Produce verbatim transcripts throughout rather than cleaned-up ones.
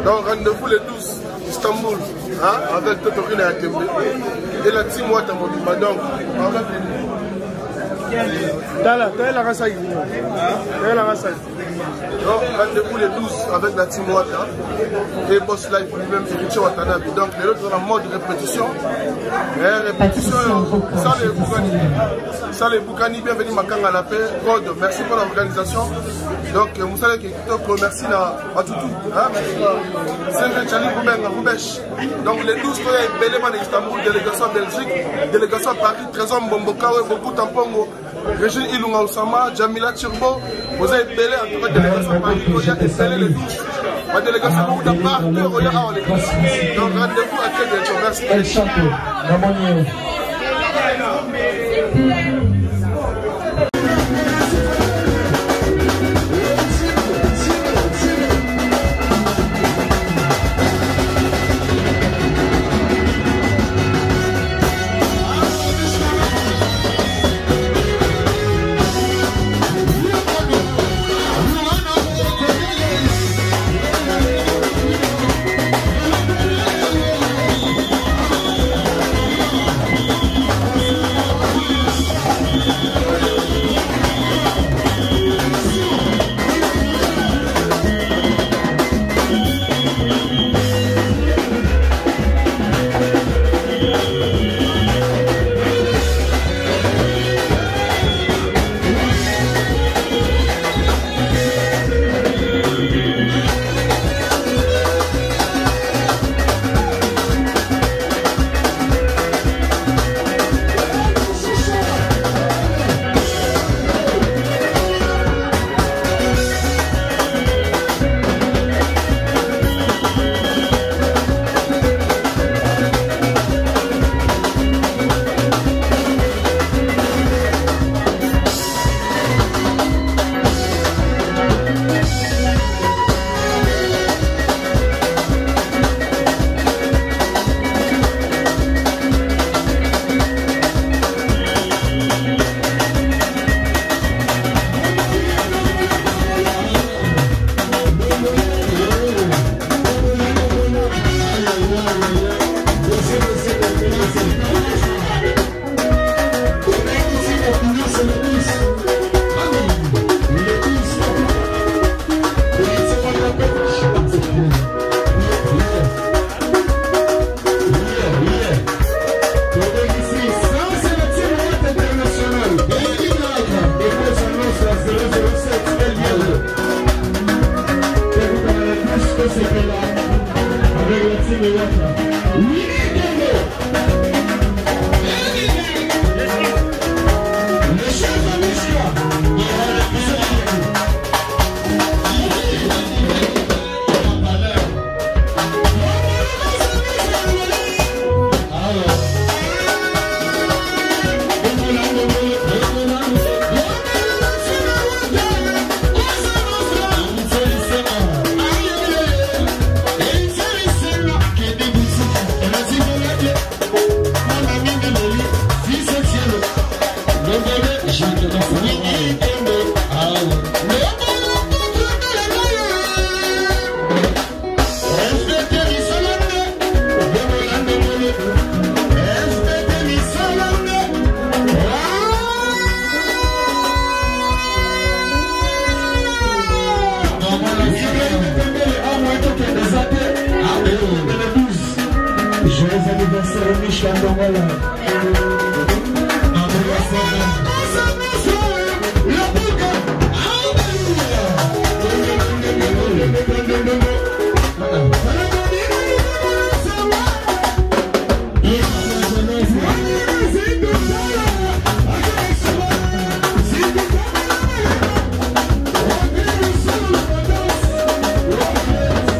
Donc rendez-vous le douze, Istanbul, hein, avec Totorina Yatembe et la team Wata Mobimba. Donc, avec Tala, tala la race. Tala la race. Donc, rendez-vous le douze avec la team Wata et Boss Life lui-même, Eric Watanabe. Donc, les autres dans la mode répétition. Et répétition, sans les Boukani. Sans les Boukani, bienvenue Makanga la paix. God, merci pour l'organisation. Donc, vous savez que je merci à tout. C'est Chali Boubenga, Boubesh. Donc, les douze, il y a Béléman d'Istanbul, délégation Belgique, délégation Paris, Trésor Mbombokawe, beaucoup Tampongo, Régine Ilunga Oussama, Jamila Turbo. Vous avez Bélé, en tout cas, délégation Paris, il y a Bélé les douze. La délégation beaucoup de partenaires, il y a en l'église. Donc, rendez-vous à très bientôt. Merci. El Chanto, Namonier.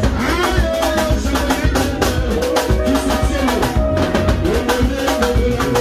We'll be right back.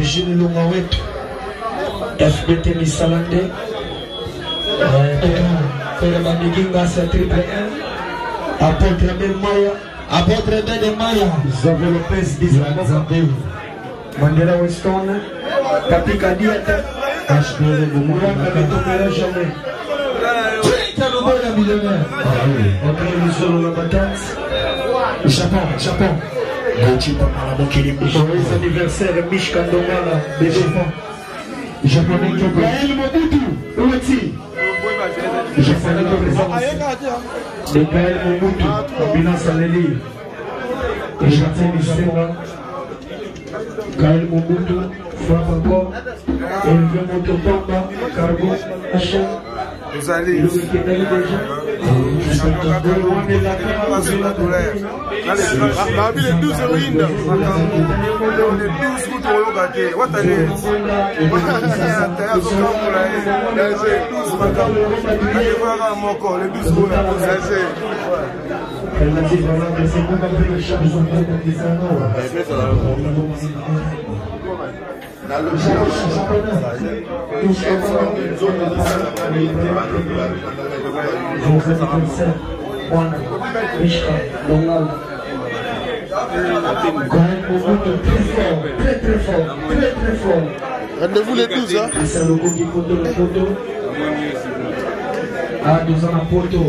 Virginie Longawet, F B T Missalande, Ferma Miginga, c'est triple N, Apôtre Ben Maya, Apôtre Ben Maya, Zavo Lopez, Bizarre, Mandela Weston, Kapika Diata, H B L, Mourana Betomera jamais. Millionnaire. Entre les solos la battante. Japon, Japon. Joyeux anniversaire, Mishka Ndongala, B G. Japonais qui ont Gaël Mobutu, où est-il? Japonais qui ont présence. De Gaël Mobutu, ambulance à l'élite. Et Jatin Mistera. Gaël Mobutu, frappe encore. Et il vient Motopamba, Cargo, H M. Vous allez. On a vu les douze héroïnes. Les douze coups de gâté. What are they? Les douze coups dans le très très fort, très très fort. Rendez-vous les douze, hein? Ah, nous avons un poteau.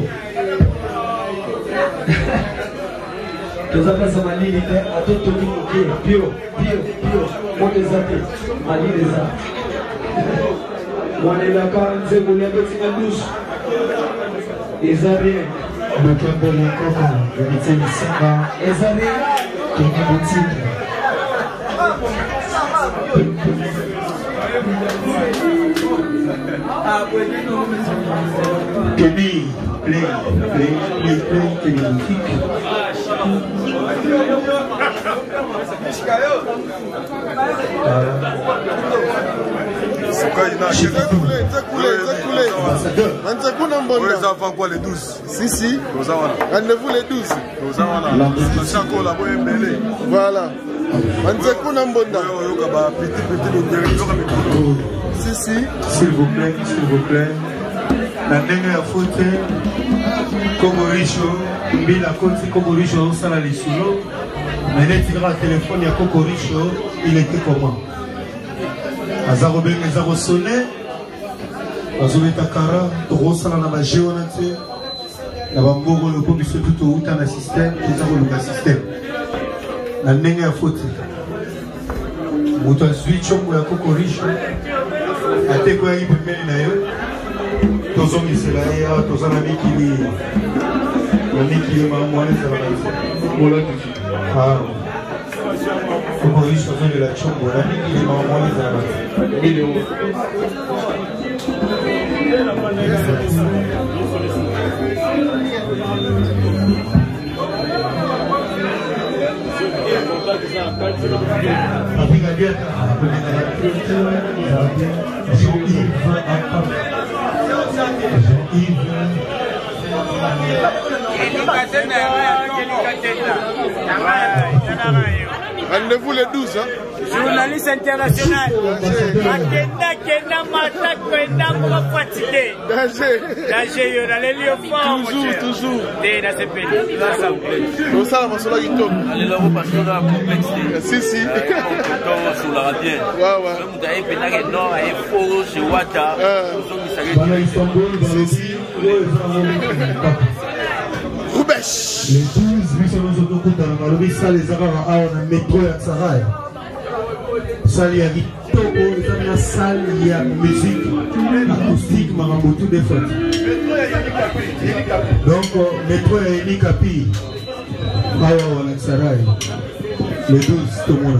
Nous avons ça, Mali, il était à tout le monde. Bio, bio, bio. Moi, les athées. Mali, les athées. Moi, les lacans, c'est vous les petits douze. Les ariens. Le Kembo, le Coco, le métier de Simba. Les ariens. Qui est boutique. Kenny, play, play, play, play, Kenny boutique. C'est quoi, il a acheté les coulés, les coulés. Les enfants, quoi, les douze? Si, si. Rendez-vous les douze. Voilà. Si, si. S'il vous plaît, s'il vous plaît. La dernière faute, Kokoricho, Mbila Koti Kokoricho, au salon les sous-lots. Mais les tigres à téléphone, il y a Kokoricho, il était comment? Azarobé, les arrosonnés, Azobé Takara, Toro Salana Géonate, la Bambogo, le peuple, c'est tout au un système, tout un système. La dernière faute, Mouton Switch, ou la Kokoricho, à Tekoya, il peut mener d'ailleurs. Tous hommes ici là, tous en amis qui disent, l'ami qui est maman, les amis. Ah, faut qu'on riche besoin de la chambre, l'ami qui est maman, les amis. La brigadière, Jean-Yves, Rendez-vous les douze, hein? Journaliste international. Akenda Kenda Mata Kenda Mwa fatigué. Danger. Danger, yo na leli au fond. Toujours, toujours. Dès la C P D. Là, ça vous plaît. Nous ça, ma sola qui tombe. Allez là, parce qu'on a complexité. Si, si. Sur la radio. Ouais, ouais. Vous avez pénal et non, et faux chez Wata. Si, si. Roubesh. Les douze, nous sommes aux autoroutes dans la Malobi, ça les aura à la métro et à Tsaraï. Ça, il y a des tobos, il y a une salle, il y a musique, acoustique, Marambotou, des fois. Donc, métro et Nikapi, Awa, à Tsaraï. Les douze, tout le monde.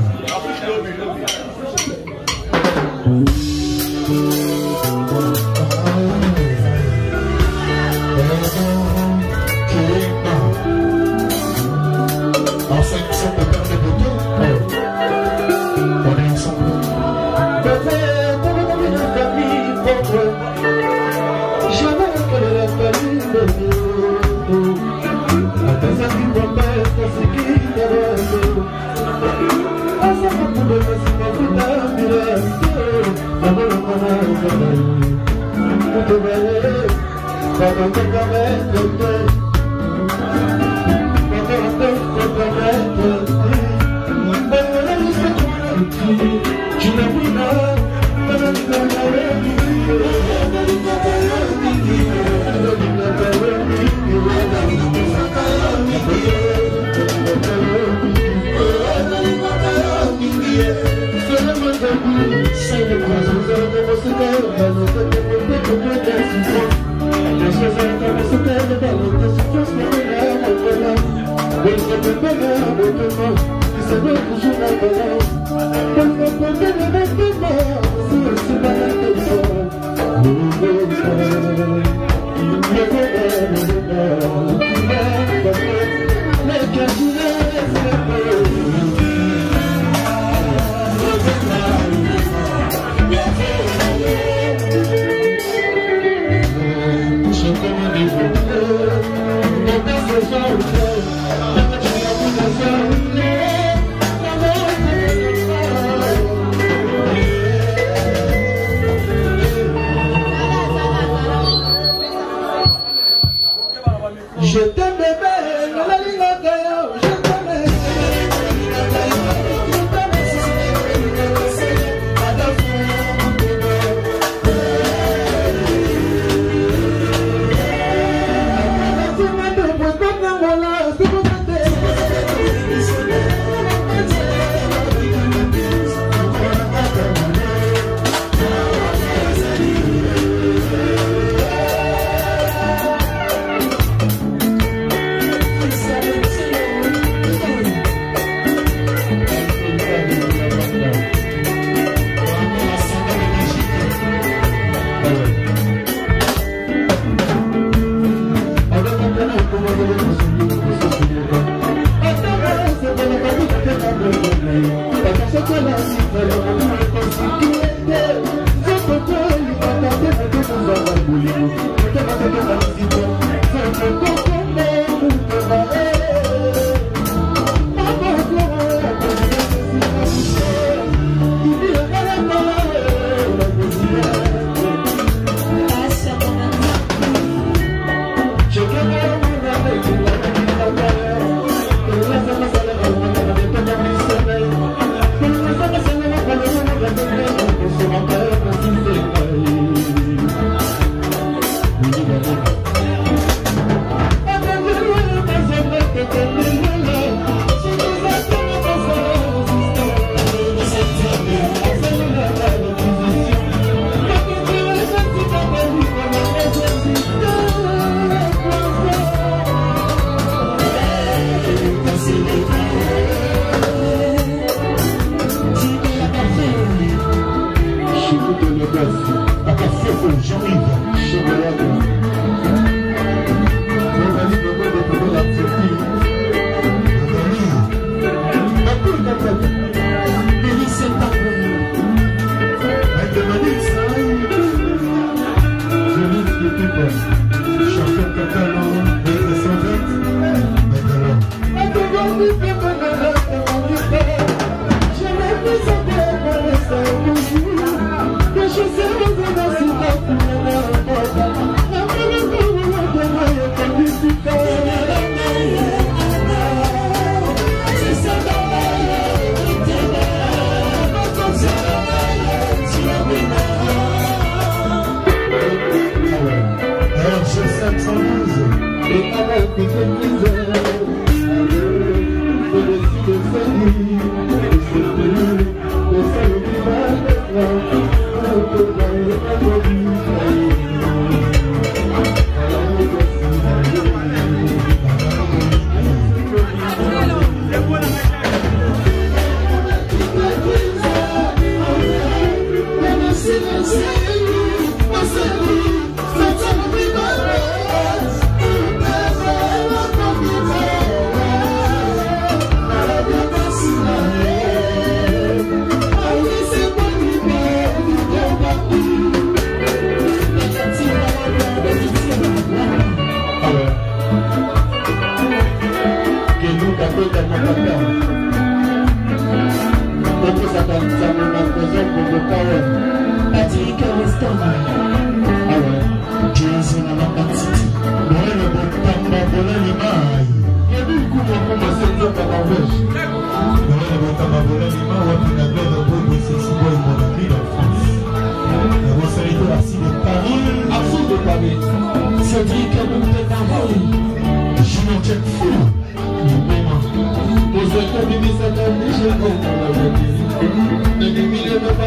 Je t'aime bébé, la ligne de je t'aime. Let's go.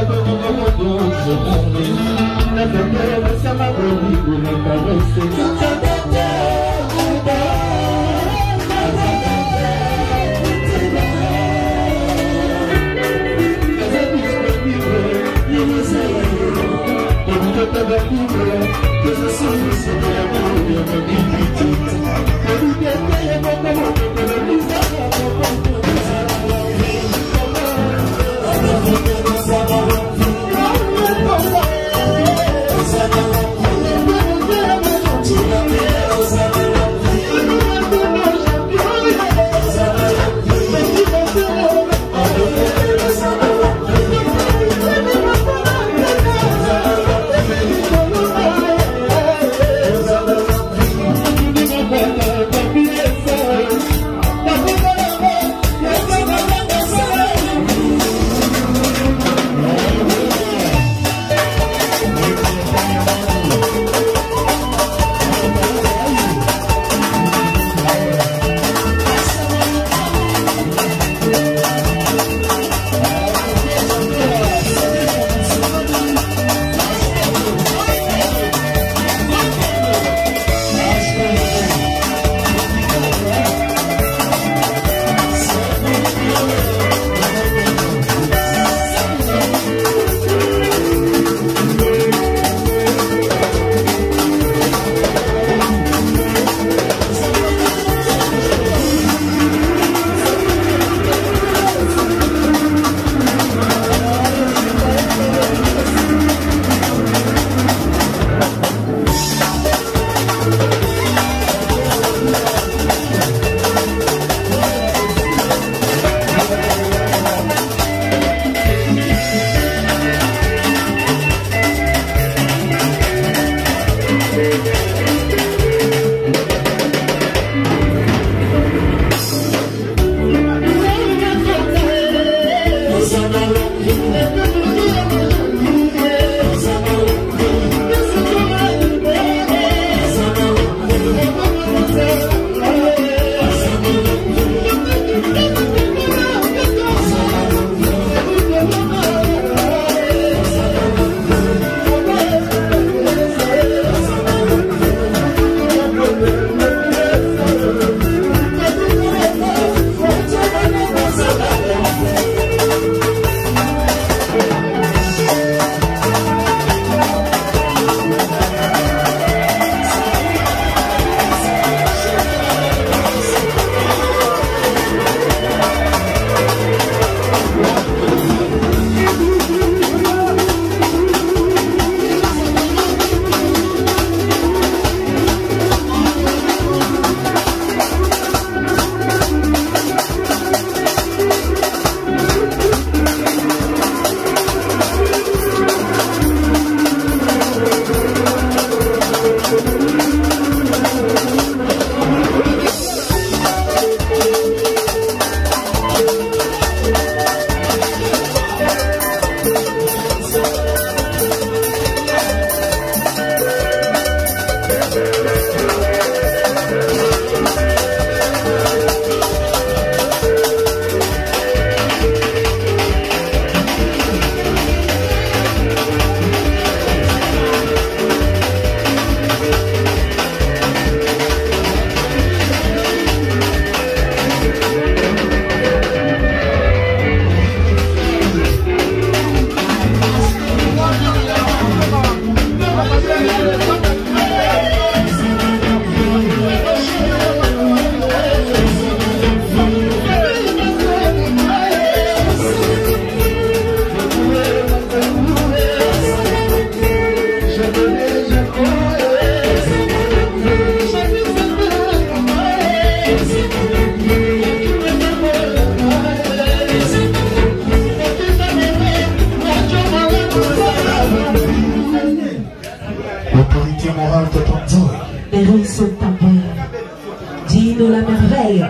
Dino la merveille.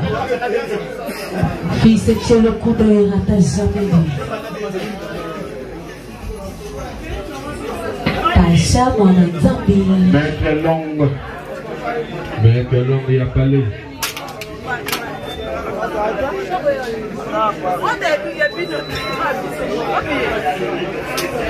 Fils, c'est le coup d'œil à ta jamais vu. Pacha, moi, ma Zambi. Maître Long. Maître Long, il a parlé.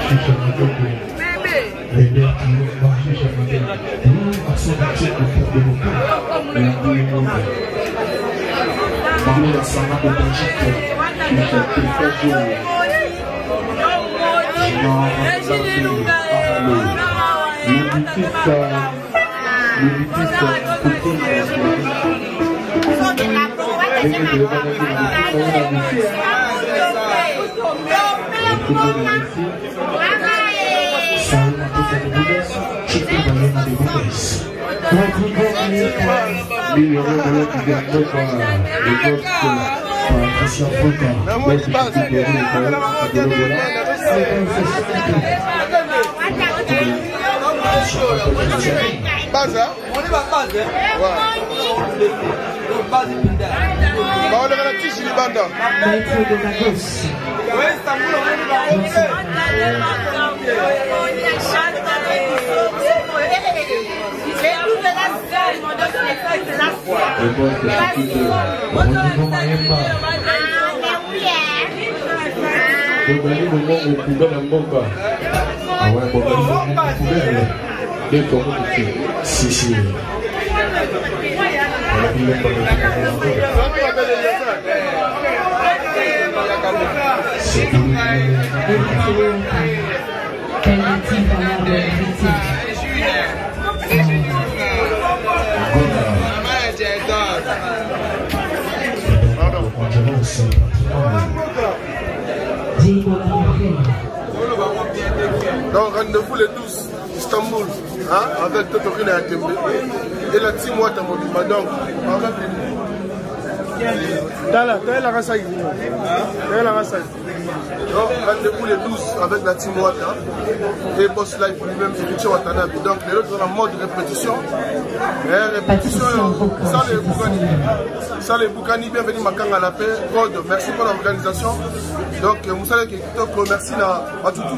Base, hein? On est pas base, hein? Ouais. Base, bah, on est la tige, il est banda. Maître de la gosse. Ouais, Istanbul, on est là. Si, si. Donc rendez-vous le douze Istanbul, hein, avec Totorina Atembe et la team Wata Mobima. Donc, Dala, t'as la race. T'as la race. Donc rendez-vous le douze avec la team Wata et Boss Life lui-même Eric Watanabe. Donc les autres dans la mode répétition. Et répétition sans les Boukani. Sans les Boukani, bienvenue Makanga la paix. God, merci pour l'organisation. Donc vous savez que je merci à tout.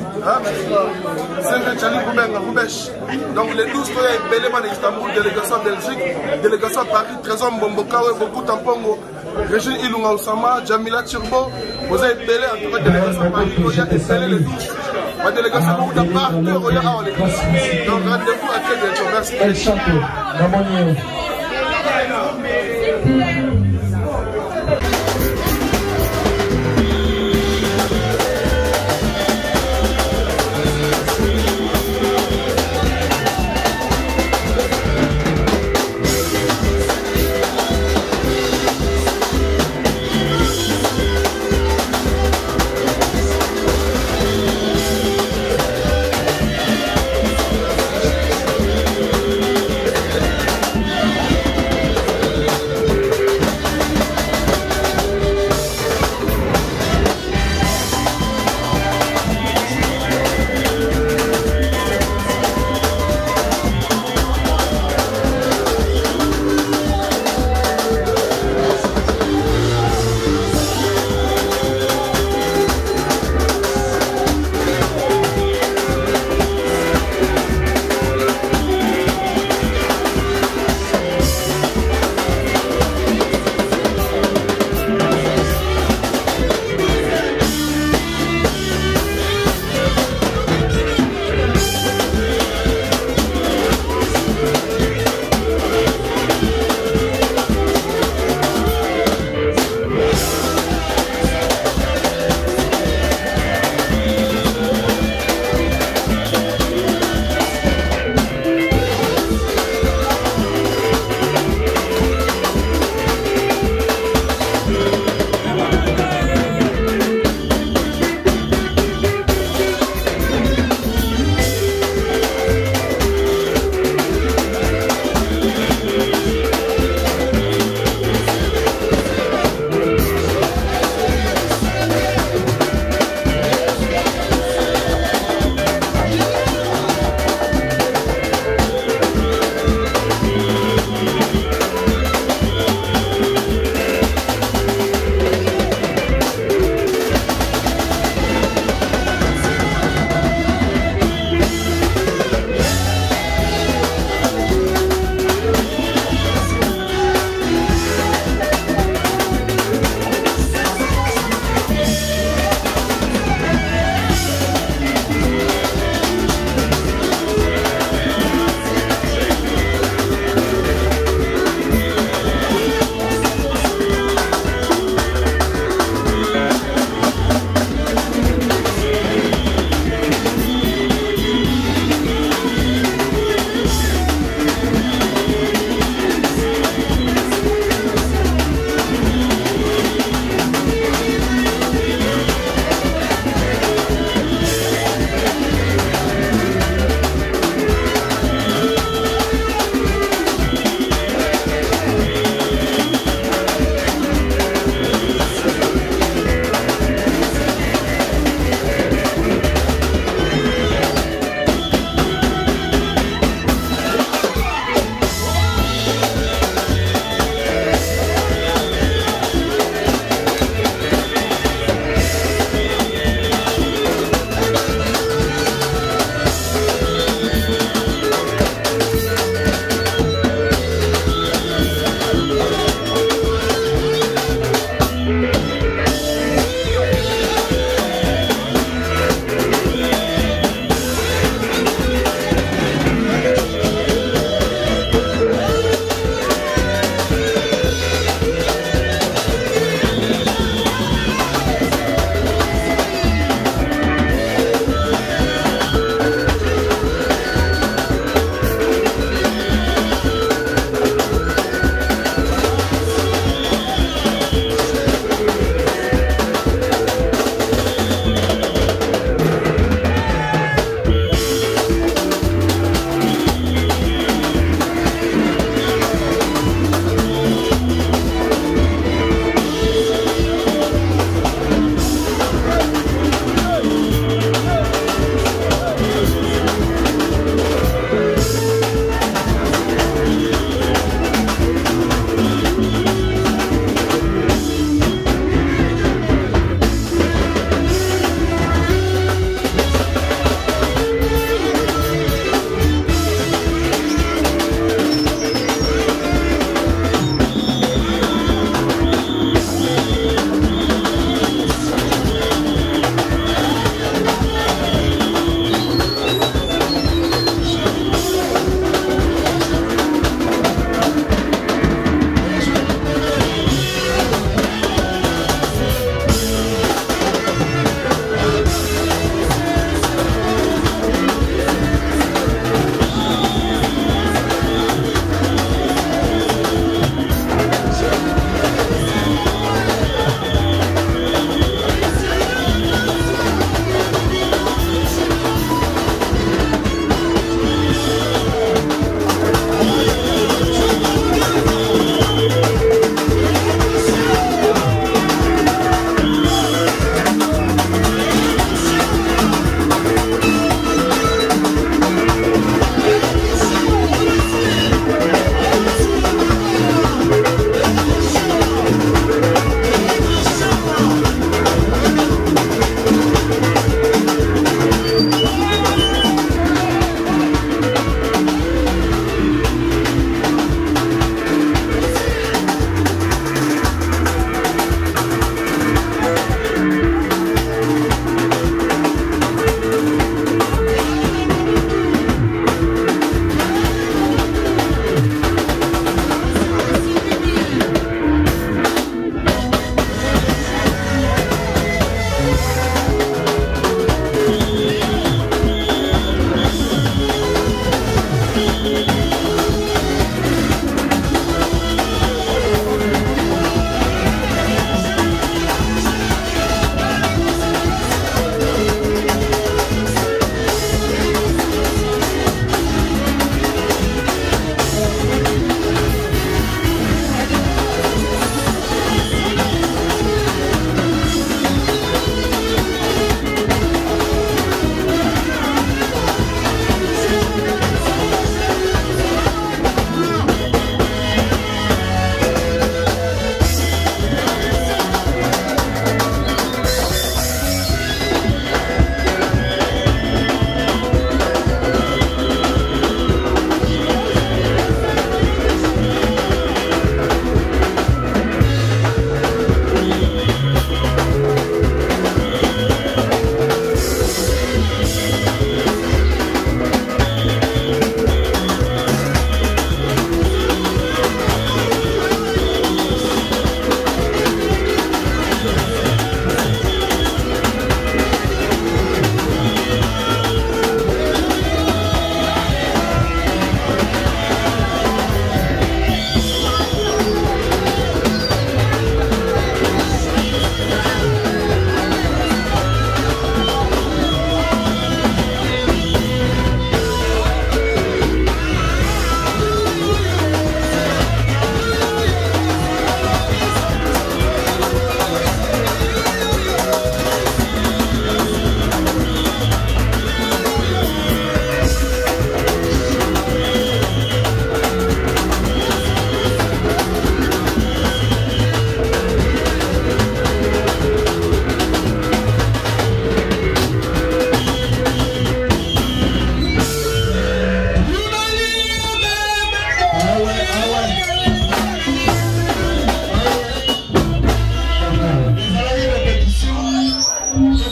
Donc les douze soyez Béléman Istanbul, délégation Belgique, délégation Paris, Trésor Mbombokawe, beaucoup Tampongo, Régine Ilunga Osama, Jamila Turbo, vous avez Bélé en tout cas délégation Paris, vous avez Bélé les douze. La délégation beaucoup de partenaires, il y a en l'église. Donc rendez-vous à très bientôt. Merci.